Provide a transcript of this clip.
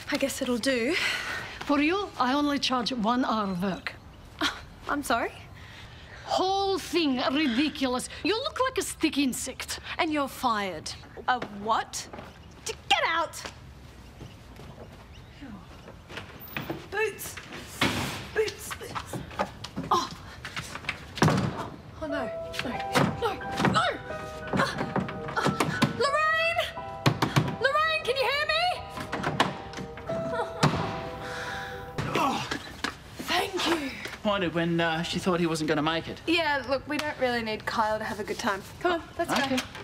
I guess it'll do. For you, I only charge 1 hour of work. I'm sorry? Whole thing ridiculous. You look like a stick insect. And you're fired. A what? Get out! Boots! Boots! Boots! Oh! Oh, no. No! No! No! Lorraine! Lorraine, can you hear me? Oh. Thank you. Pointed when she thought he wasn't going to make it. Yeah, look, we don't really need Kyle to have a good time. Come on, let's go.